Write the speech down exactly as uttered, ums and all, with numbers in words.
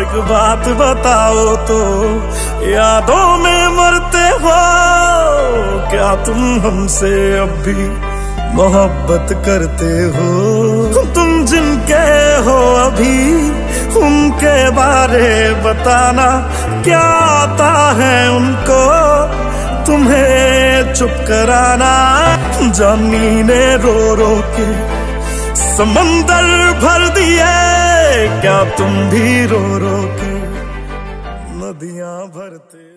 एक बात बताओ तो, यादों में मरते हो क्या तुम हमसे अब भी मोहब्बत करते हो? तुम जिनके हो अभी उनके बारे बताना, क्या आता है उनको तुम्हें चुप कराना? जानी ने रो रो के समंदर भर दिए, क्या तुम भी रो रो के नदियां भरते?